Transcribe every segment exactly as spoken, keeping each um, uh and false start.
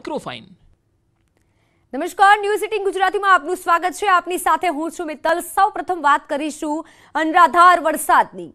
Microfine. નમસ્કાર, news eighteen ગુજરાતીમાં આપનું સ્વાગત છે। આપની સાથે હું છું મિત્તલ। સૌપ્રથમ વાત કરીશું અનરાધાર વરસાદની।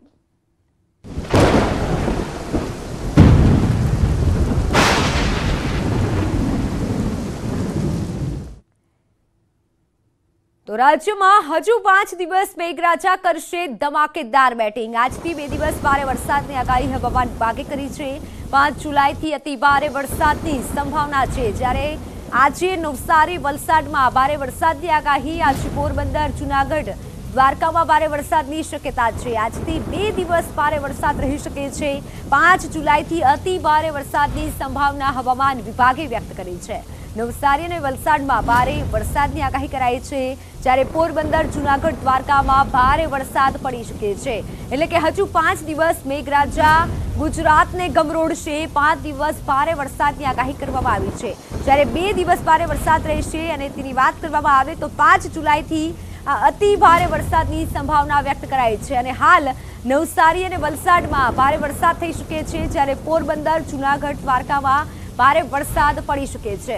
તો રાજ્યમાં હજુ પાંચ દિવસ મેઘરાજા કરશે ધમાકેદાર બેટિંગ। આજથી બે દિવસ ભારે વરસાદની આગાહી હવામાન વિભાગે કરી છે। પાંચ જુલાઈથી અતિ ભારે વરસાદની સંભાવના છે, જ્યારે આજે નવસારી વલસાડમાં ભારે વરસાદની આગાહી। આજે પોરબંદર જૂનાગઢ દ્વારકામાં ભારે વરસાદની શક્યતા છે। આજથી બે દિવસ ભારે વરસાદ રહી શકે છે। પાંચ જુલાઈથી અતિ ભારે વરસાદની સંભાવના હવામાન વિભાગે વ્યક્ત કરી છે। નવસારી અને વલસાડમાં ભારે વરસાદની આગાહી કરાઈ છે, જ્યારે પોરબંદર જૂનાગઢ દ્વારકામાં ભારે વરસાદ પડી શકે છે। એટલે કે હજુ પાંચ દિવસ મેઘરાજા ગુજરાતને ગમરોડશે। પાંચ દિવસ ભારે વરસાદની આગાહી કરવામાં આવી છે, જ્યારે બે દિવસ ભારે વરસાદ રહેશે। અને તેની વાત કરવામાં આવે તો પાંચ જુલાઈથી અતિ ભારે વરસાદની સંભાવના વ્યક્ત કરાઈ છે। અને હાલ નવસારી અને વલસાડમાં ભારે વરસાદ થઈ શકે છે, જ્યારે પોરબંદર જૂનાગઢ દ્વારકામાં ભારે વરસાદ પડી શકે છે।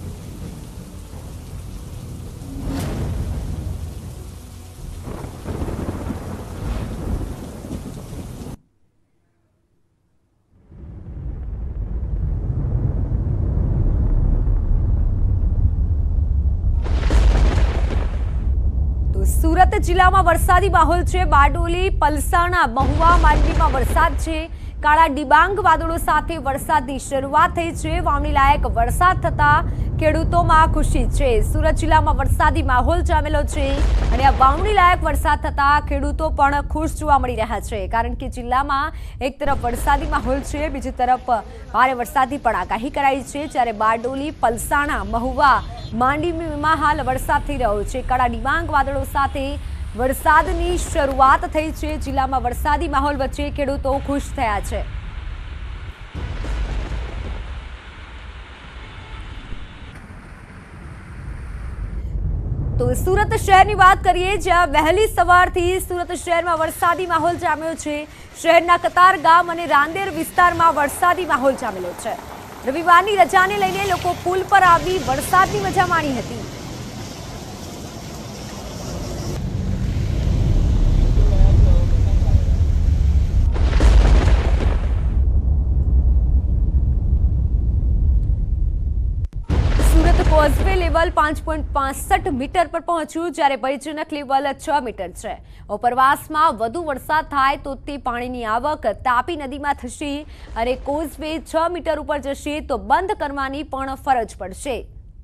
સુરત જિલ્લામાં વરસાદી માહોલ છે। બારડોલી, પલસાણા, મહુવા, માંડવીમાં વરસાદ છે। કાળા ડિબાંગ વાદળો સાથે વરસાદની શરૂઆત થઈ છે। વાવણી લાયક વરસાદ થતા ખેડૂતોમાં ખુશી છે। સુરત જિલ્લામાં વરસાદી માહોલ જામેલો છે, અને આ વાવણી લાયક વરસાદ થતા ખેડૂતો પણ ખુશ જોવા મળી રહ્યા છે, કારણ કે જિલ્લામાં એક તરફ વરસાદી માહોલ છે, બીજી તરફ ભારે વરસાદની પણ આગાહી કરાઈ છે। જ્યારે બારડોલી, પલસાણા, મહુવા, માંડવીમાં હાલ વરસાદ થઈ રહ્યો છે। કાળા ડિબાંગ વાદળો સાથે વરસાદની શરૂઆત થઈ છે। જિલ્લામાં વરસાદી માહોલ વચ્ચે ખેડૂતો ખુશ થયા છે। તો સુરત શહેરની વાત કરીએ, જ્યાં વહેલી સવારથી સુરત શહેરમાં વરસાદી માહોલ જામ્યો છે। શહેરના કતાર ગામ અને રાંદેર વિસ્તારમાં વરસાદી માહોલ જામેલો છે। રવિવારની રજાને લઈને લોકો પુલ પર આવી વરસાદની મજા માણી હતી। કોઝવે લેવલ પાંચ પોઈન્ટ પાસઠ મીટર પર પહોંચ્યું, જ્યારે ભયજનક લેવલ છ મીટર છે। ઉપરવાસમાં વધુ વરસાદ થાય તો તે પાણીની આવક તાપી નદીમાં થશે, અને કોઝવે છ મીટર ઉપર જશે તો બંધ કરવાની પણ ફરજ પડશે।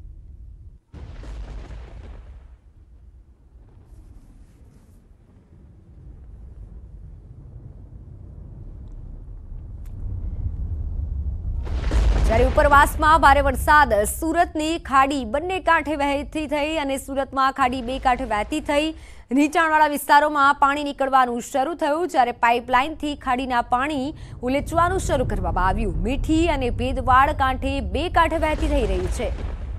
જ્યારે ઉપરવાસમાં ભારે વરસાદ સુરતની ખાડી બંને કાંઠે વહેતી થઈ, અને સુરતમાં ખાડી બે કાંઠે વહેતી થઈ નીચાણવાળા વિસ્તારોમાં પાણી નીકળવાનું શરૂ થયું, જ્યારે પાઇપલાઇનથી ખાડીના પાણી ઉલેચવાનું શરૂ કરવામાં આવ્યું। મીઠી અને ભેદવાડ કાંઠે બે કાંઠે વહેતી થઈ રહી છે।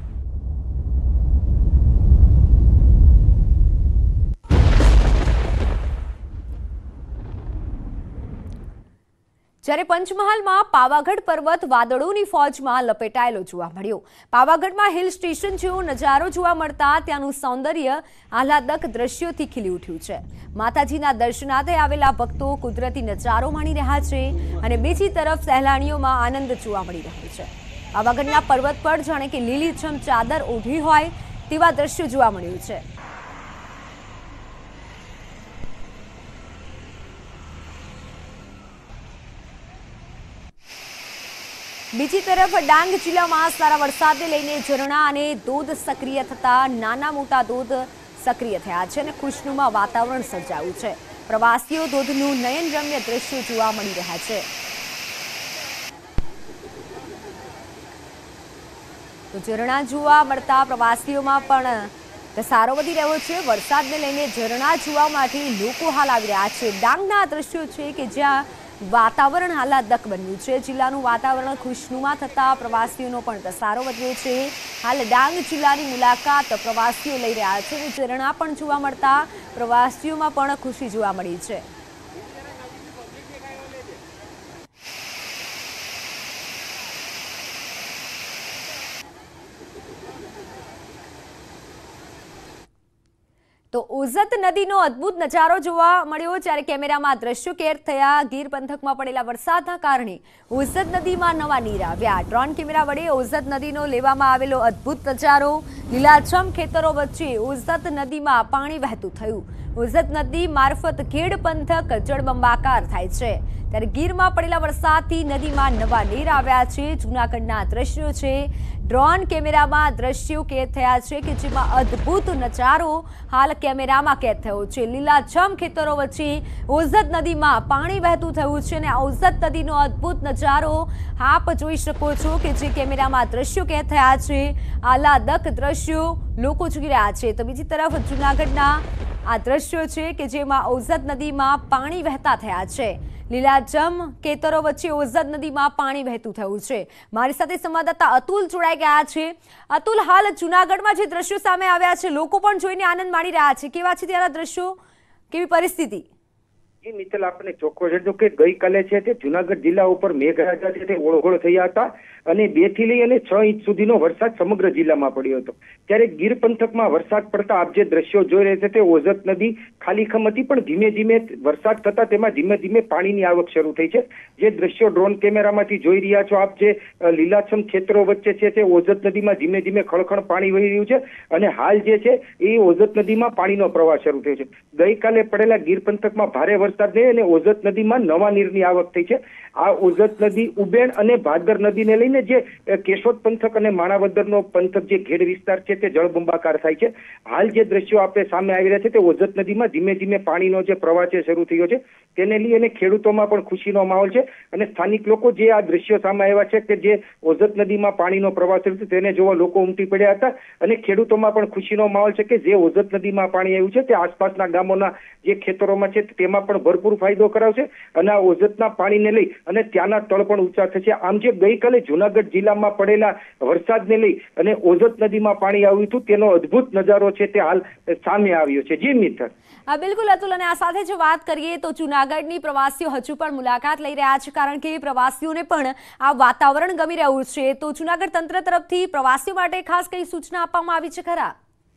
જ્યારે પંચમહાલમાં પાવાગઢ પર્વત વાદળોની ફોજમાં લપેટાયેલો જોવા મળ્યો। પાવાગઢમાં હિલ સ્ટેશન જેવો નજારો જોવા મળતા ત્યાંનું સૌંદર્ય આહલાદક દ્રશ્યોથી ખીલી ઉઠ્યું છે। માતાજીના દર્શનાર્થે આવેલા ભક્તો કુદરતી નજારો માણી રહ્યા છે, અને બીજી તરફ સહેલાણીઓમાં આનંદ જોવા મળી રહ્યો છે। પાવાગઢના પર્વત પર જાણે કે લીલીછમ ચાદર ઓઢી હોય તેવા દ્રશ્યો જોવા મળ્યું છે। બીજી તરફ ડાંગ જિલ્લામાં સારા વરસાદને લઈને ઝરણા અને ધોધ સક્રિય થતા નાના મોટા ધોધ સક્રિય થયા છે, અને ખુશનુમા વાતાવરણ સર્જાયું છે। પ્રવાસીઓ ધોધનું નયનરમ્ય દ્રશ્યો જોવા મળી રહ્યા છે। તો ઝરણા જોવા મળતા પ્રવાસીઓમાં પણ ધસારો વધી રહ્યો છે। વરસાદને લઈને ઝરણા જોવા માટે લોકો હાલ આવી રહ્યા છે। ડાંગના દ્રશ્યો છે કે જ્યાં વાતાવરણ આહલાદક બન્યું છે। જિલ્લાનું વાતાવરણ ખુશનુમા થતા પ્રવાસીઓનો પણ ધસારો વધ્યો છે। હાલ ડાંગ જિલ્લાની મુલાકાત પ્રવાસીઓ લઈ રહ્યા છે, અને ઝરણા પણ જોવા મળતા પ્રવાસીઓમાં પણ ખુશી જોવા મળી છે। તો ઓઝત નદીનો અદ્ભુત નજારો જોવા મળ્યો જ્યારે કેમેરામાં દ્રશ્યો કેદ થયા। ગીર પંથકમાં પડેલા વરસાદના કારણે ઓઝત નદીમાં નવા નીર આવ્યા। ડ્રોન કેમેરા વડે ઓઝત નદીનો લેવામાં આવેલો અદ્ભુત નજારો। લીલાછમ ખેતરો વચ્ચે ઓઝત નદીમાં પાણી વહેતું થયું। ઓઝત નદી મારફત ખેડ પંથક જળબંબાકાર થાય છે ત્યારે ગીરમાં પડેલા વરસાદથી નદીમાં નવા નીર આવ્યા છે। જૂનાગઢના દ્રશ્યો છે, ડ્રોન કેમેરામાં દ્રશ્યો કેદ થયા છે કે જેમાં અદ્ભુત નજારો હાલ કેમેરામાં કેદ થયો છે। લીલાછમ ખેતરો વચ્ચે ઓઝત નદીમાં પાણી વહેતું થયું છે અને ઓઝત નદીનો અદ્ભુત નજારો આપ જોઈ શકો છો કે જે કેમેરામાં દ્રશ્યો કેદ થયા છે। આહલાદક દ્રશ્યો લોકો જોઈ રહ્યા છે તો બીજી તરફ જૂનાગઢના આ દ્રશ્યો છે કે જેમાં ઓઝત નદીમાં પાણી વહેતા થયા છે। લીલાછમ ખેતરો વચ્ચે ઓઝત નદીમાં પાણી વહેતું થયું છે। મારી સાથે સંવાદદાતા અતુલ જોડાઈ ગયા છે। અતુલ, હાલ જૂનાગઢમાં જે દ્રશ્યો સામે આવ્યા છે લોકો પણ જોઈને આનંદ માણી રહ્યા છે, કેવા છે ત્યાંના દ્રશ્યો, કેવી પરિસ્થિતિ? જી મિત્તલ, આપણે ચોખ્ખો છે કે ગઈકાલે છે તે જૂનાગઢ જિલ્લા ઉપર મેઘરાજા છે તે ઓળઘોળ થયા હતા અને બે થી લઈ અને છ ઇંચ સુધીનો વરસાદ સમગ્ર જિલ્લામાં પડ્યો હતો। ત્યારે ગીર પંથકમાં વરસાદ પડતા આપ જે દ્રશ્યો જોઈ રહ્યા છે તે ઓઝત નદી ખાલીખમ હતી પણ ધીમે ધીમે વરસાદ થતા તેમાં ધીમે ધીમે પાણીની આવક શરૂ થઈ છે। જે દ્રશ્યો ડ્રોન કેમેરામાંથી જોઈ રહ્યા છો આપ, જે લીલાછમ ખેતરો વચ્ચે છે તે ઓઝત નદીમાં ધીમે ધીમે ખળખળ પાણી વહી રહ્યું છે અને હાલ જે છે એ ઓઝત નદીમાં પાણીનો પ્રવાહ શરૂ થયો છે। ગઈકાલે પડેલા ગીર પંથકમાં ભારે વરસાદ થઈ અને ઓઝત નદીમાં નવા નીરની આવક થઈ છે। આ ઓઝત નદી ઉબેણ અને ભાદર નદીને લઈને જે કેશોદ પંથક અને માણાવદરનો પંથક જે ઘેડ વિસ્તાર છે તે જળબંબાકાર થાય છે। હાલ જે દ્રશ્યો આપણે સામે આવી રહ્યા છે તે ઓઝત નદીમાં ધીમે ધીમે પાણીનો જે પ્રવાહ છે શરૂ થયો છે, તેને લઈ અને ખેડૂતોમાં પણ ખુશીનો માહોલ છે અને સ્થાનિક લોકો જે આ દ્રશ્યો સામે આવ્યા છે કે જે ઓઝત નદીમાં પાણીનો પ્રવાહ શરૂ થયો તેને જોવા લોકો ઉમટી પડ્યા હતા અને ખેડૂતોમાં પણ ખુશીનો માહોલ છે કે જે ઓઝત નદીમાં પાણી આવ્યું છે તે આસપાસના ગામોના જે ખેતરોમાં છે તેમાં પણ ભરપૂર ફાયદો કરાવશે અને આ ઓઝતના પાણીને લઈ અને ત્યાંના તળ પણ ઊંચા થશે। આમ જે ગઈકાલે જૂનાગઢ જિલ્લામાં પડેલા વરસાદને લઈ અને ઓઝત નદીમાં પાણી આવ્યું હતું તેનો અદ્ભુત નજારો છે તે હાલ સામે આવ્યો છે। જી મિત્ર, હા બિલકુલ અતુલ, અને આ સાથે જો વાત કરીએ તો જૂનાગઢની પ્રવાસીઓ હજુ પણ મુલાકાત લઈ રહ્યા છે કારણ કે પ્રવાસીઓને પણ આ વાતાવરણ ગમી રહ્યું છે। તો જૂનાગઢ તંત્ર તરફથી પ્રવાસીઓ માટે ખાસ કઈ સૂચના આપવામાં આવી છે ખરા?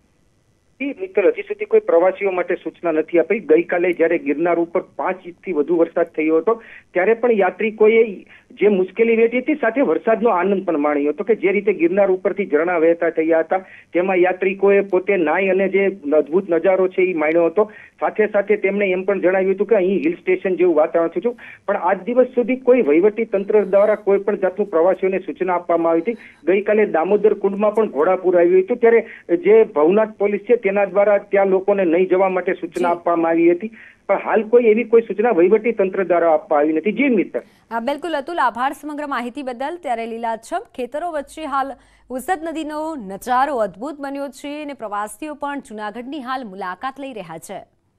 મિત્ર, હજી સુધી કોઈ પ્રવાસીઓ માટે સૂચના નથી આપી। ગઈકાલે જયારે ગિરનાર ઉપર પાંચ ઇંચથી વધુ વરસાદ થયો હતો ત્યારે પણ યાત્રિકોએ જે મુશ્કેલી વેઠી હતી સાથે વરસાદનો આનંદ પણ માણ્યો હતો કે જે રીતે ગિરનાર ઉપરથી ઝરણા વહેતા થયા હતા તેમાં યાત્રિકોએ પોતે નાઈ અને જે અદ્ભુત નજારો છે એ માણ્યો હતો। સાથે સાથે તેમણે એમ પણ જણાવ્યું હતું કે અહીં હિલ સ્ટેશન જેવું વાતાવરણ થયું, પણ આજ દિવસ સુધી કોઈ વહીવટી તંત્ર દ્વારા કોઈ પણ જાતનું પ્રવાસીઓને સૂચના આપવામાં આવી હતી। ગઈકાલે દામોદર કુંડમાં પણ ઘોડાપૂર આવ્યું હતું ત્યારે જે ભવનાથ પોલીસ છે તેના દ્વારા ત્યાં લોકોને નહીં જવા માટે સૂચના આપવામાં આવી હતી, પણ હાલ કોઈ એવી કોઈ સૂચના વહીવટી તંત્ર દ્વારા આપવામાં આવી નથી। જી મિત્ર, હા બિલકુલ અતુલ, આભાર સમગ્ર માહિતી બદલ। ત્યારે લીલાછમ ખેતરો વચ્ચે હાલ ઓઝત નદીનો નજારો અદ્ભુત બન્યો છે અને પ્રવાસીઓ પણ જૂનાગઢની હાલ મુલાકાત લઈ રહ્યા છે।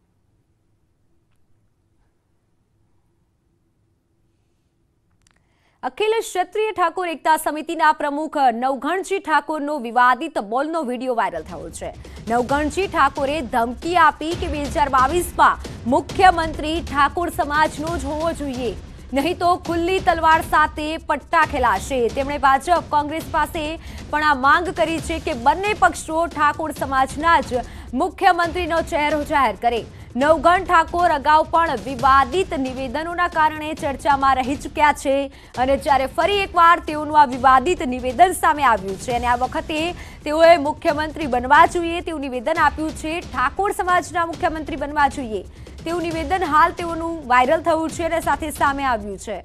અખિલ ક્ષત્રિય ઠાકોર એકતા સમિતિના પ્રમુખ નવઘણજી ઠાકોરનો વિવાદિત બોલનો વિડીયો વાયરલ થયો છે। નવઘણજી ઠાકોરે ધમકી આપી કે બે હજાર બાવીસમાં મુખ્યમંત્રી ઠાકોર સમાજનો જ હોવો જોઈએ, નહીં તો ખુલ્લી તલવાર સાથે પટ્ટા ખેલાશે। તેમણે ભાજપ કોંગ્રેસ પાસે પણ આ માંગ કરી છે કે બંને પક્ષો ઠાકોર સમાજના જ મુખ્યમંત્રીનો ચહેરો જાહેર કરે। નવઘણ ઠાકોર અગાઉ પણ વિવાદિત નિવેદનોના કારણે ચર્ચામાં રહી ચૂક્યા છે અને જ્યારે ફરી એકવાર તેઓનું આ વિવાદિત નિવેદન સામે આવ્યું છે અને આ વખતે તેઓએ મુખ્યમંત્રી બનવા જોઈએ તેવું નિવેદન આપ્યું છે। ઠાકોર સમાજના મુખ્યમંત્રી બનવા જોઈએ તેવું નિવેદન હાલ તેઓનું વાયરલ થયું છે અને સાથે સામે આવ્યું છે।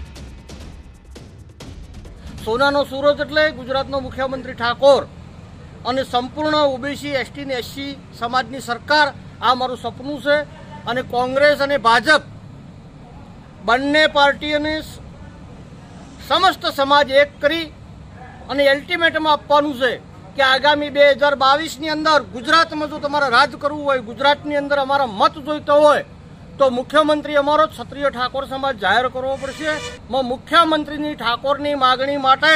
સોનાનો સૂરજ એટલે ગુજરાતનો મુખ્યમંત્રી ઠાકોર અને સંપૂર્ણ ઓબીસી એસટી ને એસસી સમાજની સરકાર, આ મારું સપનું છે અને કોંગ્રેસ અને ભાજપ બંને પાર્ટીઓને સમસ્ત સમાજ એક કરી અને અલ્ટિમેટમ આપવાનું છે કે આગામી બે હજાર બાવીસની અંદર ગુજરાતમાં જો તમારે રાજ કરવું હોય, ગુજરાતની અંદર અમારા મત જોઈતો હોય તો મુખ્યમંત્રી અમારો ક્ષત્રિય ઠાકોર સમાજ જાહેર કરવો પડશે। મુખ્યમંત્રીની ઠાકોરની માગણી માટે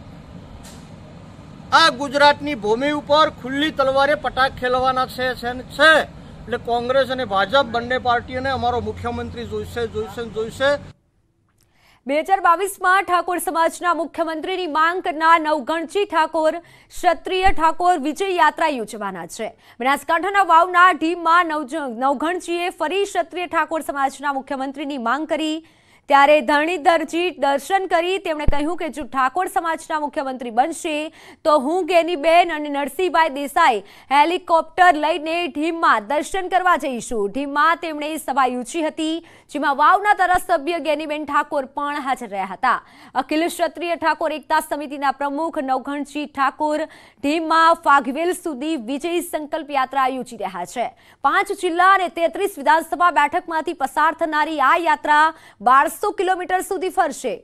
આ ગુજરાતની ભૂમિ ઉપર ખુલ્લી તલવારે પટાક ખેલવાના છે એટલે કોંગ્રેસ અને ભાજપ બંને પાર્ટીઓને અમારો મુખ્યમંત્રી જોઈશે જોઈશે જોઈશે। બે હજાર બાવીસમાં ઠાકોર સમાજના મુખ્યમંત્રીની માંગ કરનાર નવઘણજી ઠાકોર ક્ષત્રિય ઠાકોર વિજય યાત્રા યોજવાના છે। બનાસકાંઠાના વાવના ઢીમમાં નવઘણજીએ ફરી ક્ષત્રિય ઠાકોર સમાજના મુખ્યમંત્રીની માંગ કરી ત્યારે ધરણીધરજી દર્શન કરી તેમણે કહ્યું કે જો ઠાકોર સમાજના મુખ્યમંત્રી બનશે તો હું ગેનીબેન અને નરસિંહભાઈ દેસાઈ હેલિકોપ્ટર લઈને ઢીમમાં દર્શન કરવા જઈશું। ઢીમમાં તેમણે સભા યોજી હતી જેમાં વાવના ધારાસભ્ય ગેનીબેન ઠાકોર પણ હાજર રહ્યા હતા। અખિલ ક્ષત્રિય ઠાકોર એકતા સમિતિના પ્રમુખ નવઘણજી ઠાકોર ઢીમમાં ફાગવેલ સુધી વિજય સંકલ્પ યાત્રા યોજી રહ્યા છે। પાંચ જિલ્લા અને તેત્રીસ વિધાનસભા બેઠકમાંથી પસાર થનારી આ યાત્રા બારસો કિલોમીટર સુધી ફરશે।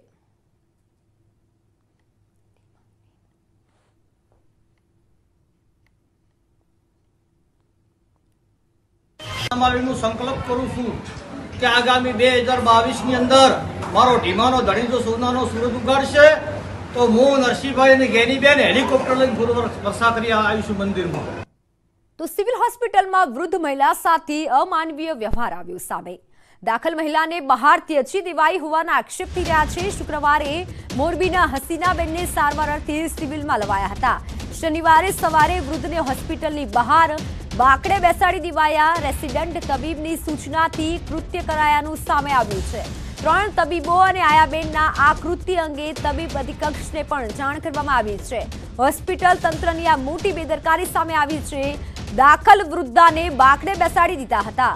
સંકલ્પ કરું છું કે આગામી બે હજાર બાવીસ ની અંદર મારો ઢીમાનો ધણી જો સોનાનો સૂરજ ઉગાડશે તો હું નરસિંહભાઈ અને ગેનીબેન હેલિકોપ્ટર લઈને પૂર્વ વર્ષા કરી આવીશું મંદિરમાં। તો સિવિલ હોસ્પિટલમાં વૃદ્ધ મહિલા સાથે અમાનવીય વ્યવહાર આવ્યો સામે। દાખલ મહિલાને બહાર ત્યજી દેવાઈ હોવાના આક્ષેપ થઈ રહ્યા છે। શુક્રવારે મોરબીના હસીનાબેનને સારવાર અર્થે સિવિલમાં લવાયા હતા। શનિવારે સવારે વૃદ્ધને હોસ્પિટલની બહાર બાકડે બેસાડી દેવાયા। રેસિડેન્ટ તબીબની સૂચનાથી કૃત્ય કરાયાનું સામે આવ્યું છે। ત્રણ તબીબો અને આયાબેનના આ કૃત્ય અંગે તબીબ અધિક્ષકને પણ જાણ કરવામાં આવી છે। હોસ્પિટલ તંત્રની આ મોટી બેદરકારી સામે આવી છે। દાખલ વૃદ્ધાને બાકડે બેસાડી દીધા હતા।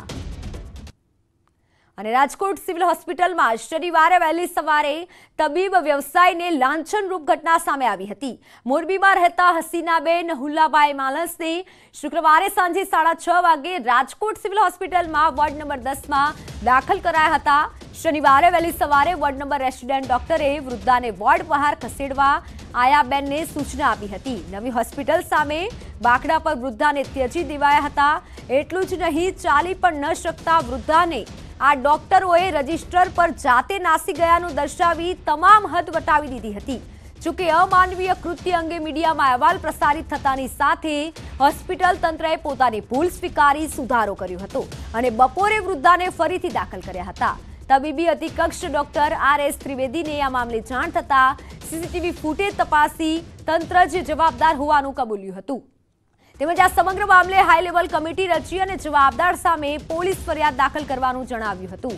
અને રાજકોટ સિવિલ હોસ્પિટલમાં શનિવારે વહેલી સવારે તબીબ વ્યવસાયને લાંછનરૂપ ઘટના સામે આવી હતી। મોરબીમાં રહેતા હસીનાબેન હુલ્લાભાઈ માલસને શુક્રવારે સાંજે સાડા છ વાગે રાજકોટ સિવિલ હોસ્પિટલમાં વોર્ડ નંબર દસમાં દાખલ કરાયા હતા। શનિવારે વહેલી સવારે વોર્ડ નંબર રેસિડેન્ટ ડોક્ટરે વૃદ્ધાને વોર્ડ બહાર ખસેડવા આયાબેનને સૂચના આપી હતી। નવી હોસ્પિટલ સામે બાકડા પર વૃદ્ધાને ત્યજી દેવાયા હતા। એટલું જ નહીં, ચાલી પણ ન શકતા વૃદ્ધાને આ ડોક્ટરોએ રજિસ્ટર પર જાતે નાસી ગયાનું દર્શાવી તમામ હદ વટાવી દીધી હતી। જોકે અમાનવીય કૃત્ય અંગે મીડિયામાં અહેવાલ પ્રસારિત થતાની સાથે હોસ્પિટલ તંત્રએ પોતાની ભૂલ સ્વીકારી સુધારો કર્યો હતો અને બપોરે વૃદ્ધાને ફરીથી દાખલ કર્યા હતા। તબીબી અધિક્ષક ડોક્ટર આર એસ ત્રિવેદીને આ મામલે જાણ થતા સીસીટીવી ફૂટેજ તપાસી તંત્ર જ જવાબદાર હોવાનું કબૂલ્યું હતું। તેમજ આ સમગ્ર મામલે હાઈ લેવલ કમિટી રચી અને જવાબદાર સામે પોલીસ ફરિયાદ દાખલ કરવાનું જણાવ્યું હતું।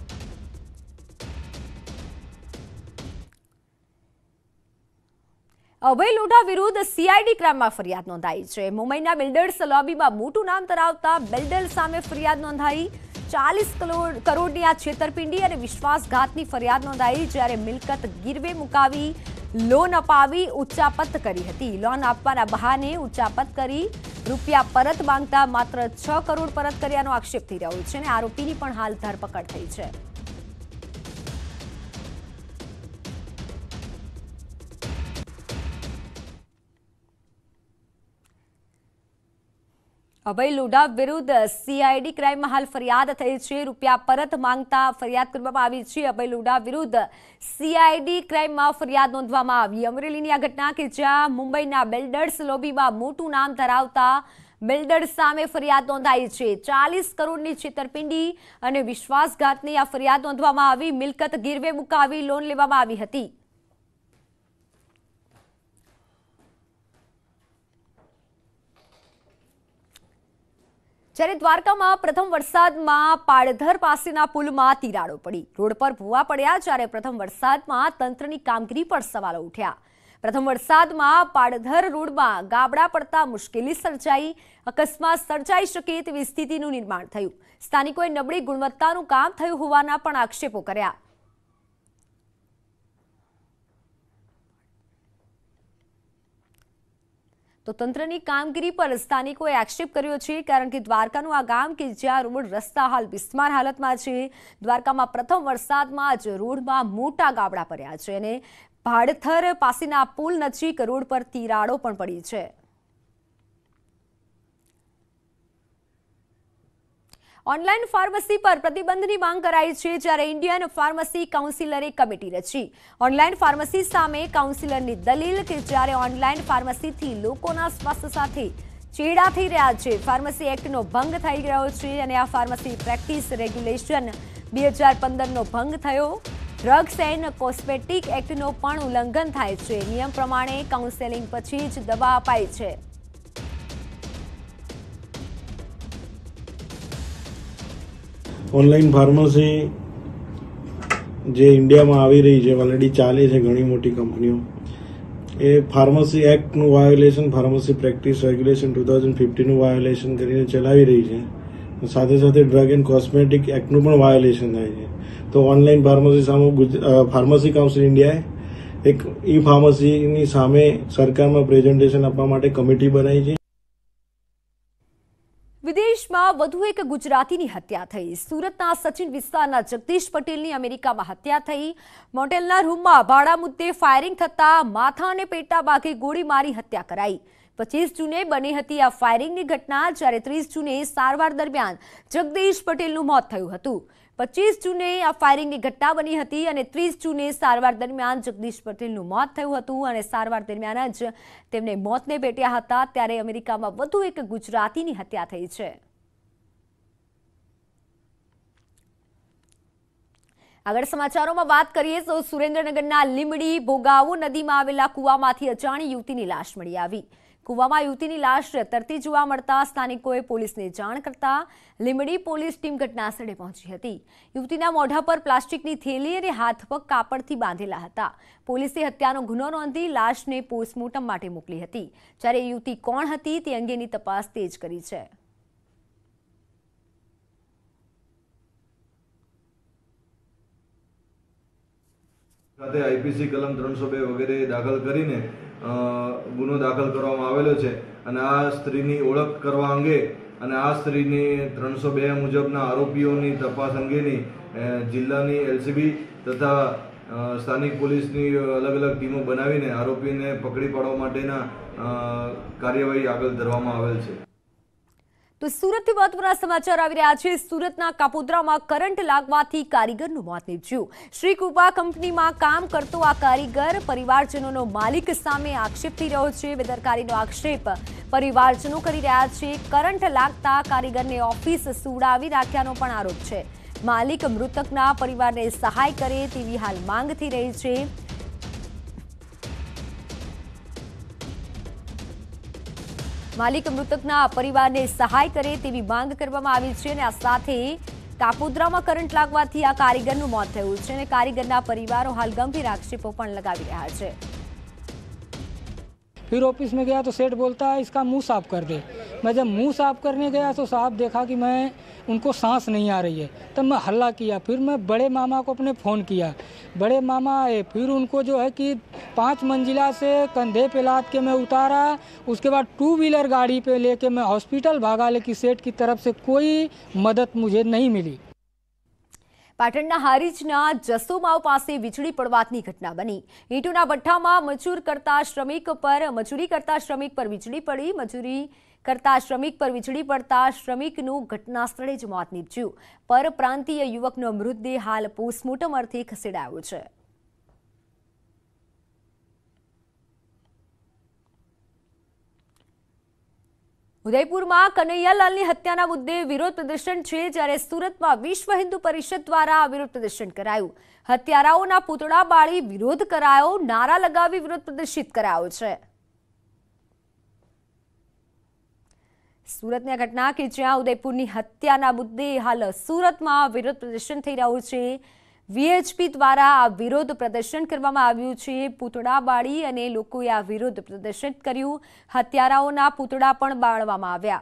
અભય લોઢા વિરુદ્ધ સીઆઈડી ક્રાઇમમાં ફરિયાદ નોંધાઈ છે। મુંબઈના બિલ્ડર્સ લોબીમાં મોટું નામ ધરાવતા બિલ્ડર સામે ફરિયાદ નોંધાઈ। ચાલીસ કરોડની આ છેતરપિંડી અને વિશ્વાસઘાતની ફરિયાદ નોંધાઈ, જ્યારે મિલકત ગીરવે મુકાવી લોન અપાવી ઉચ્ચાપત કરી હતી। લોન આપવાના બહાને ઉચ્ચાપત કરી રૂપિયા પરત માંગતા માત્ર છ કરોડ પરત કર્યાનો આક્ષેપ થઈ રહ્યો છે અને આરોપીની પણ હાલ ધરપકડ થઈ છે। અભય લોઢા વિરુદ્ધ સીઆઈડી ક્રાઇમમાં હાલ ફરિયાદ થઈ છે। રૂપિયા પરત માંગતા ફરિયાદ કરવામાં આવી છે। અભય લોઢા વિરુદ્ધ સીઆઈડી ક્રાઇમમાં ફરિયાદ નોંધવામાં આવી। અમરેલીની આ ઘટના કે જ્યાં મુંબઈના બિલ્ડર્સ લોબીમાં મોટું નામ ધરાવતા બિલ્ડર્સ સામે ફરિયાદ નોંધાઈ છે। ચાલીસ કરોડની છેતરપિંડી અને વિશ્વાસઘાતની આ ફરિયાદ નોંધવામાં આવી। મિલકત ગીરવે મુકાવી લોન લેવામાં આવી હતી। જ્યારે દ્વારકામાં પ્રથમ વરસાદમાં પાડધર પાસેના પુલમાં તિરાડો પડી, રોડ પર ભૂવા પડ્યા। જ્યારે પ્રથમ વરસાદમાં તંત્રની કામગીરી પર સવાલો ઉઠ્યા। પ્રથમ વરસાદમાં પાડધર રોડમાં ગાબડા પડતા મુશ્કેલી સર્જાઈ। અકસ્માત સર્જાઈ શકે તેવી સ્થિતિનું નિર્માણ થયું। સ્થાનિકોએ નબળી ગુણવત્તાનું કામ થયું હોવાના પણ આક્ષેપો કર્યા। તો તંત્રની કામગીરી પર સ્થાનિકોએ આક્ષેપ કર્યો છે, કારણ કે દ્વારકાનું આ ગામ કે જ્યાં રોડ રસ્તા હાલ બિસ્માર હાલતમાં છે, દ્વારકામાં પ્રથમ વરસાદમાં જ રોડમાં મોટા ગાબડા પડ્યા છે અને ભાડથર પાસેના પુલ નજીક રોડ પર તિરાડો પણ પડી છે। ઓનલાઈન ફાર્મસી પર પ્રતિબંધની માંગ કરાઈ છે, જ્યારે ઇન્ડિયન ફાર્મસી કાઉન્સિલરે કમિટી રચી। ઓનલાઈન ફાર્મસી સામે કાઉન્સિલરની દલીલ કે જ્યારે ઓનલાઈન ફાર્મસીથી લોકોના સ્વાસ્થ્ય સાથે ચેડા થઈ રહ્યા છે, ફાર્મસી એક્ટનો ભંગ થઈ રહ્યો છે અને આ ફાર્મસી પ્રેક્ટિસ રેગ્યુલેશન બે હજાર પંદરનો ભંગ થયો। ડ્રગ્સ એન્ડ કોસ્મેટિક એક્ટનો પણ ઉલ્લંઘન થાય છે. નિયમ પ્રમાણે કાઉન્સેલિંગ પછી જ દવા અપાય છે. ઓનલાઈન ફાર્મસી જે ઇન્ડિયામાં આવી રહી છે, ઓલરેડી ચાલે છે ઘણી મોટી કંપનીઓ, એ ફાર્મસી એક્ટનું violation, pharmacy practice regulation two thousand ફિફ્ટીનનું વાયોલેશન કરીને ચલાવી રહી છે. સાથે સાથે ડ્રગ એન્ડ કોસ્મેટિક એક્ટનું પણ વાયોલેશન થાય છે. તો ઓનલાઈન ફાર્મસી સામે ફાર્મસી કાઉન્સિલ ઇન્ડિયાએ એક ઈ ફાર્મસીની સામે સરકારમાં પ્રેઝન્ટેશન આપવા માટે કમિટી બનાવી છે. વિદેશમાં વધુ એક ગુજરાતીની હત્યા થઈ. સુરતના સચિન વિસ્તારના જગદીશ પટેલની અમેરિકામાં હત્યા થઈ. મોટેલના રૂમમાં ભાડા મુદ્દે ફાયરિંગ થતા માથા અને પેટના ભાગે ગોળી મારી હત્યા કરાઈ. પચીસ જૂને બની હતી આ ફાયરિંગની ઘટના, જ્યારે ત્રીસ જૂને સારવાર દરમિયાન જગદીશ પટેલનું મોત થયું હતું. પચીસ જૂને આ ફાયરિંગની ઘટના બની હતી અને ત્રીસ જૂને સારવાર દરમિયાન જગદીશ પટેલનું મોત થયું હતું અને સારવાર દરમિયાન જ તેમને મોતને ભેટ્યા હતા. ત્યારે અમેરિકામાં વધુ એક ગુજરાતીની હત્યા થઈ છે. આગળ સમાચારોમાં વાત કરીએ તો સુરેન્દ્રનગરના લીંબડી ભોગાવો નદીમાં આવેલા કુવામાંથી અજાણી યુવતીની લાશ મળી આવી. કુવામાં યુવતીની લાશ તરતી જોવા મળતા સ્થાનિકોએ પોલીસને જાણ કરતા લીંબડી પોલીસ ટીમ ઘટનાસ્થળે પહોંચી હતી. યુવતીના મોઢા પર પ્લાસ્ટિકની થેલી અને હાથ પગ કાપડથી બાંધેલા હતા. પોલીસે હત્યાનો ગુનો નોંધી લાશને પોસ્ટમોર્ટમ માટે મોકલી હતી. જ્યારે યુવતી કોણ હતી તે અંગેની તપાસ તેજ કરી છે. ખાતે આઈપીસી કલમ ત્રણસો બે વગેરે દાખલ કરીને ગુનો દાખલ કરવામાં આવેલો છે અને આ સ્ત્રીની ઓળખ કરવા અંગે અને આ સ્ત્રીની ત્રણસો બે મુજબના આરોપીઓની તપાસ અંગેની જિલ્લાની એલસીબી તથા સ્થાનિક પોલીસની અલગ અલગ ટીમો બનાવીને આરોપીને પકડી પાડવા માટેના કાર્યવાહી આગળ ધરવામાં આવેલ છે. તો સુરતથી મહત્વના સમાચાર આવી રહ્યા છે. સુરતના કાપોદ્રામાં કરંટ લાગવાથી કારીગરનું મોત નીપજ્યું. શ્રી કૃપા કંપનીમાં કામ કરતો આ કારીગર પરિવારજનોનો માલિક સામે આક્ષેપ થઈ રહ્યો છે. બેદરકારીનો આક્ષેપ પરિવારજનો કરી રહ્યા છે. કરંટ લાગતા કારીગરને ઓફિસ સુવડાવી રાખ્યાનો પણ આરોપ છે. માલિક મૃતકના પરિવારને સહાય કરે તેવી હાલ માંગ થઈ રહી છે. માલિક મૃતકના પરિવારને સહાય કરે તેવી માંગ કરવામાં આવી છે અને આ સાથે કાપોદ્રામાં કરંટ લાગવાથી આ કારીગરનું મોત થયું છે અને કારીગરના પરિવારો હાલ ગંભીર આક્ષેપો પણ લગાવી રહ્યા છે. फिर ऑफिस में गया तो सेठ बोलता है इसका मुंह साफ कर दे. मैं जब मुंह साफ करने गया तो साहब देखा कि मैं उनको सांस नहीं आ रही है. तब मैं हल्ला किया. फिर मैं बड़े मामा को अपने फ़ोन किया. बड़े मामा आए. फिर उनको जो है कि पाँच मंजिला से कंधे पे लाद के मैं उतारा. उसके बाद टू व्हीलर गाड़ी पे लेके मैं हॉस्पिटल भागा, लेकिन सेठ की तरफ से कोई मदद मुझे नहीं मिली. પાટણના હારીજના જસોમાવ પાસે વીજળી પડવાની ઘટના બની. ઈંટોના ભઠ્ઠામાં મજૂર કરતા શ્રમિક પર મજૂરી કરતા શ્રમિક પર વીજળી પડી. મજૂરી કરતા શ્રમિક પર વીજળી પડતા શ્રમિકનું ઘટના સ્થળે જ મોત નીપજ્યું. પરપ્રાંતીય યુવકનો મૃતદેહ હાલ પોસ્ટમોર્ટમ અર્થે ખસેડાયો છે. ઉદયપુરમાં કનૈયાલાલની હત્યાના મુદ્દે વિરોધ પ્રદર્શન છે, જ્યારે સુરતમાં વિશ્વ હિન્દુ પરિષદ દ્વારા વિરોધ પ્રદર્શન કરાયું. હત્યારાઓના પૂતળા બાળી વિરોધ કરાયો. નારા લગાવી વિરોધ પ્રદર્શિત કરાયો છે. સુરતની આ ઘટના કે જ્યાં ઉદયપુરની હત્યાના મુદ્દે હાલ સુરતમાં વિરોધ પ્રદર્શન થઈ રહ્યું છે. વીએચપી દ્વારા આ વિરોધ પ્રદર્શન કરવામાં આવ્યું છે. પૂતળા બાળી અને લોકોએ આ વિરોધ પ્રદર્શન કર્યું. હત્યારાઓના પૂતળા પણ બાળવામાં આવ્યા.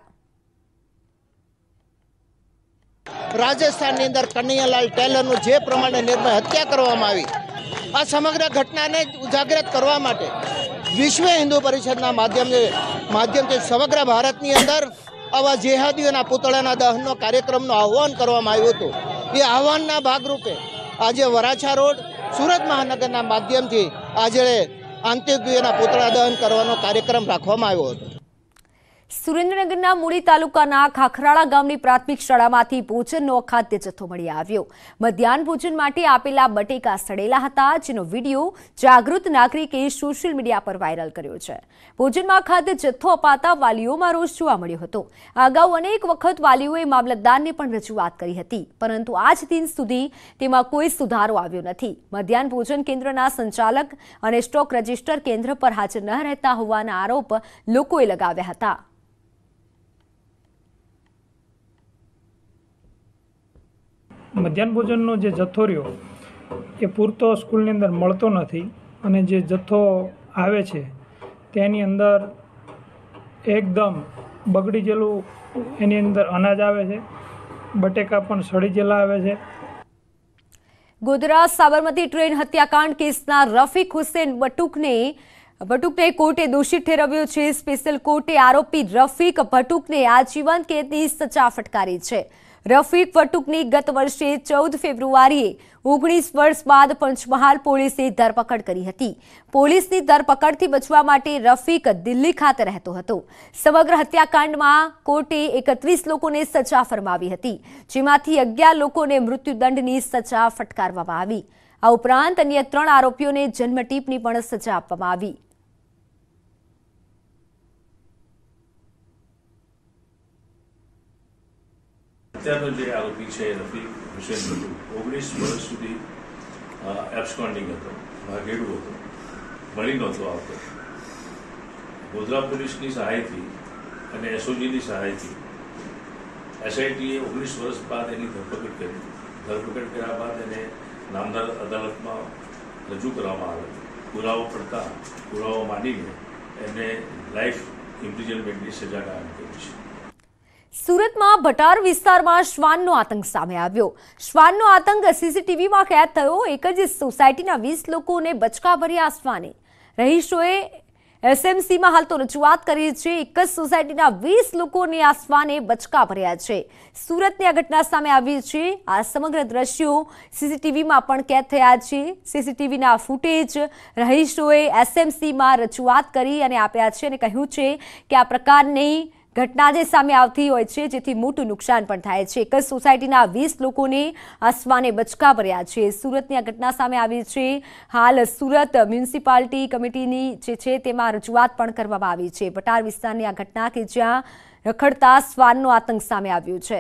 રાજસ્થાનની અંદર કનૈયાલાલ ટેલરનું જે પ્રમાણે નિર્ભય હત્યા કરવામાં આવી, આ સમગ્ર ઘટનાને ઉજાગર કરવા માટે વિશ્વ હિન્દુ પરિષદના માધ્યમથી માધ્યમથી સમગ્ર ભારતની અંદર આવા જેહાદીઓના પૂતળાના દહનનો કાર્યક્રમનું આહ્વાન કરવામાં આવ્યું હતું. એ આહ્વાનના ભાગરૂપે આજે વરાછા રોડ સુરત મહાનગરના માધ્યમથી આજે આંતરિકના પૂતળા દહન કરવાનો કાર્યક્રમ રાખવામાં આવ્યો હતો. સુરેન્દ્રનગરના મૂળી તાલુકાના ખાખરાળા ગામની પ્રાથમિક શાળામાંથી ભોજનનો અખાદ્ય જથ્થો મળી આવ્યો. મધ્યાહન ભોજન માટે આપેલા બટેકા સડેલા હતા, જેનો વિડીયો જાગૃત નાગરિકે સોશિયલ મીડિયા પર વાયરલ કર્યો છે. ભોજનમાં અખાદ્ય જથ્થો અપાતા વાલીઓમાં રોષ જોવા મળ્યો હતો. અગાઉ અનેક વખત વાલીઓએ મામલતદારને પણ રજૂઆત કરી હતી, પરંતુ આજ દિન સુધી તેમાં કોઈ સુધારો આવ્યો નથી. મધ્યાહન ભોજન કેન્દ્રના સંચાલક અને સ્ટોક રજિસ્ટર કેન્દ્ર પર હાજર ન રહેતા હોવાના આરોપ લોકોએ લગાવ્યા હતા. મધ્યાહન ભોજનનો જે જથ્થો રહ્યો એ પૂરતો સ્કૂલની અંદર મળતો નથી, અને જે જથ્થો આવે છે તેની અંદર એકદમ બગડી ગયેલું એની અંદર અનાજ આવે છે, બટેકા પણ સડી ગયેલા આવે છે. ગોધરા સાબરમતી ટ્રેન હત્યાકાંડ કેસના રફીક હુસેન ભટુકને ભટુકને કોર્ટે દોષિત ઠેરવ્યો છે. સ્પેશિયલ કોર્ટે આરોપી રફીક ભટુકને આજીવન કેદની સજા ફટકારી છે. રફીક ભટુકની ગત વર્ષે ચૌદ ફેબ્રુઆરીએ ઓગણીસ વર્ષ બાદ પંચમહાલ પોલીસે ધરપકડ કરી હતી. પોલીસની ધરપકડથી બચવા માટે રફીક દિલ્હી ખાતે રહેતો હતો. સમગ્ર હત્યાકાંડમાં કોર્ટે એકત્રીસ લોકોને સજા ફરમાવી હતી, જેમાંથી અગિયાર લોકોને મૃત્યુદંડની સજા ફટકારવામાં આવી. આ ઉપરાંત અન્ય ત્રણ આરોપીઓને જન્મટીપની પણ સજા આપવામાં આવી. અત્યારનો જે આરોપી છે રફીક હુસેન ભટુક ઓગણીસ વર્ષ સુધી એબ્સકોન્ડિંગ હતો, ભાગેડુ હતો, મળી નહોતો આવતો. ગોધરા પોલીસની સહાયથી અને એસઓજીની સહાયથી એસઆઈટીએ ઓગણીસ વર્ષ બાદ એની ધરપકડ કરી. ધરપકડ કર્યા બાદ એને નામદાર અદાલતમાં રજૂ કરવામાં આવે. પુરાવો પડતા પુરાવો માનીને એને લાઈફ ઇમ્પ્રિઝનમેન્ટની સજા કાયમ કરી છે. સુરતમાં ભટાર વિસ્તારમાં શ્વાનનો આતંક સામે આવ્યો. શ્વાનનો આતંક સીસીટીવીમાં કેદ થયો. એક જ સોસાયટીના વીસ લોકોને બચકા ભર્યા શ્વાને. રહીશોએ એસએમસીમાં હાલ તો રજૂઆત કરી છે. એક જ સોસાયટીના વીસ લોકોને આ શ્વાને બચકા ભર્યા છે. સુરતની આ ઘટના સામે આવી છે. આ સમગ્ર દ્રશ્યો સીસીટીવીમાં પણ કેદ થયા છે. સીસીટીવીના ફૂટેજ રહીશોએ એસએમસીમાં રજૂઆત કરી અને આપ્યા છે અને કહ્યું છે કે આ પ્રકારની ઘટના જે સામે આવતી હોય છે, જેથી મોટું નુકસાન પણ થાય છે. એક જ સોસાયટીના વીસ લોકોને આ શ્વાને બચકા ભર્યા છે. સુરતની આ ઘટના સામે આવી છે. હાલ સુરત મ્યુનિસિપાલિટી કમિટીની જે છે તેમાં રજૂઆત પણ કરવામાં આવી છે. ભટાર વિસ્તારની આ ઘટના કે જ્યાં રખડતા શ્વાનનો આતંક સામે આવ્યો છે.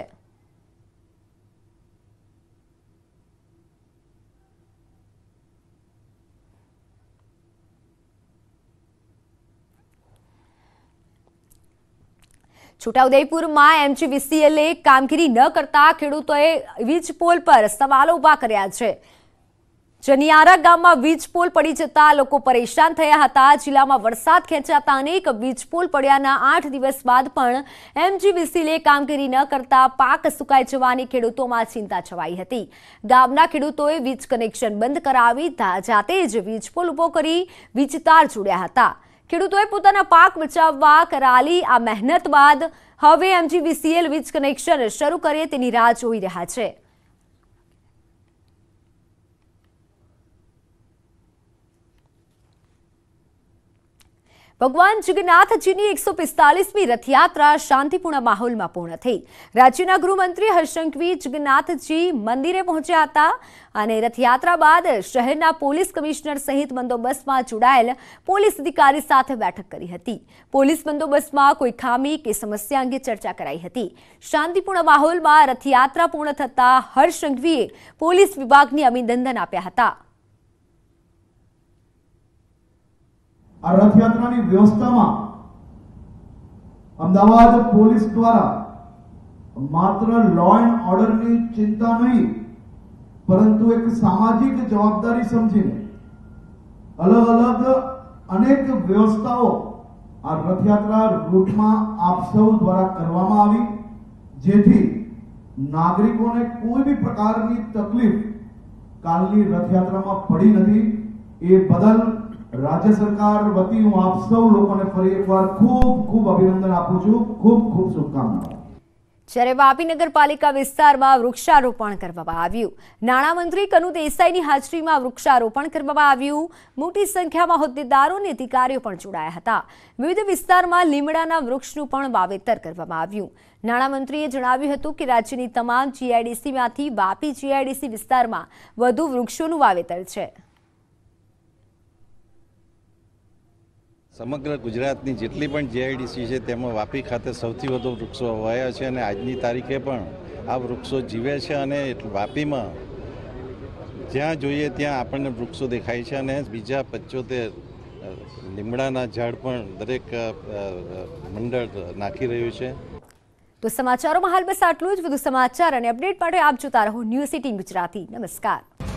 છોટાઉદેપુરમાં એમજીવીસીએલે કામગીરી ન કરતા ખેડૂતોએ વીજ પોલ પર સવાલો ઉભા કર્યા છે. જનિયારા ગામમાં વીજ પોલ પડી જતા લોકો પરેશાન થયા હતા. જિલ્લામાં વરસાદ ખેંચાતા અનેક વીજ પોલ પડ્યાના આઠ દિવસ બાદ પણ એમજીવીસીએલે કામગીરી ન કરતા પાક સુકાઈ જવાની ખેડૂતોમાં ચિંતા છવાઈ હતી. ગામના ખેડૂતોએ વીજ કનેક્શન બંધ કરાવી જાતે જ વીજ પોલ ઉભો કરી વીજ તાર જોડ્યા હતા. ખેડૂતોએ પોતાના પાક બચાવવા કરાયેલી આ મહેનત બાદ હવે એમજીવીસીએલ વીજ કનેક્શન શરૂ કરે તેની રાહ જોઈ રહ્યા છે. ભગવાન જગન્નાથજીની એકસો પિસ્તાલીસમી રથયાત્રા શાંતિપૂર્ણ માહોલમાં પૂર્ણ થઈ. રાજ્યના ગૃહમંત્રી હર્ષ સંઘવી જગન્નાથજી મંદિરે પહોંચ્યા હતા અને રથયાત્રા બાદ શહેરના પોલીસ કમિશનર સહિત બંદોબસ્તમાં જોડાયેલ પોલીસ અધિકારી સાથે બેઠક કરી હતી. પોલીસ બંદોબસ્તમાં કોઈ ખામી કે સમસ્યા અંગે ચર્ચા કરાઈ હતી. શાંતિપૂર્ણ માહોલમાં રથયાત્રા પૂર્ણ થતા હર્ષ સંઘવીએ પોલીસ વિભાગને અભિનંદન આપ્યા હતા. આ રથયાત્રાની વ્યવસ્થામાં અમદાવાદ પોલીસ દ્વારા માત્ર લો એન્ડ ઓર્ડરની ચિંતા નહીં, પરંતુ એક સામાજિક જવાબદારી સમજીને અલગ અલગ અનેક વ્યવસ્થાઓ આ રથયાત્રા રૂટમાં આપ સૌ દ્વારા કરવામાં આવી, જેથી નાગરિકોને કોઈ બી પ્રકારની તકલીફ કાલની રથયાત્રામાં પડી નથી. એ બદલ રાજ્ય સરકાર વતી હું આપ સૌ લોકોને ફરી એકવાર ખૂબ ખૂબ અભિનંદન આપું છું. ખૂબ ખૂબ શુભકામનાઓ. જ્યારે વાપી નગરપાલિકા વિસ્તારમાં વૃક્ષારોપણ કરવામાં આવ્યું. નાણામંત્રી કનુ દેસાઈની હાજરીમાં વૃક્ષારોપણ કરવામાં આવ્યું. મોટી સંખ્યામાં હોદ્દેદારો અને અધિકારીઓ પણ જોડાયા હતા. વિવિધ વિસ્તારમાં લીમડાના વૃક્ષનું પણ વાવેતર કરવામાં આવ્યું. નાણામંત્રીએ જણાવ્યું હતું કે રાજ્યની તમામ જીઆઈડીસીમાંથી વાપી જીઆઈડીસી વિસ્તારમાં વધુ વૃક્ષોનું વાવેતર છે. સમગ્ર ગુજરાતની જેટલી પણ જીઆઈડીસી છે તેમાં વાપી ખાતે સૌથી વધુ વૃક્ષો વાવ્યા છે અને આજની તારીખે પણ આ વૃક્ષો જીવે છે અને વાપીમાં જ્યાં જોઈએ ત્યાં આપણને વૃક્ષો દેખાય છે અને બીજા પંચોતેર લીમડાના ઝાડ પણ દરેક મંડળ નાખી રહ્યું છે. તો સમાચારોમાં હાલ બસ આટલું જ. વધુ સમાચાર અને અપડેટ માટે આપ જોતા રહો ન્યૂઝ એટીન ગુજરાતી. નમસ્કાર.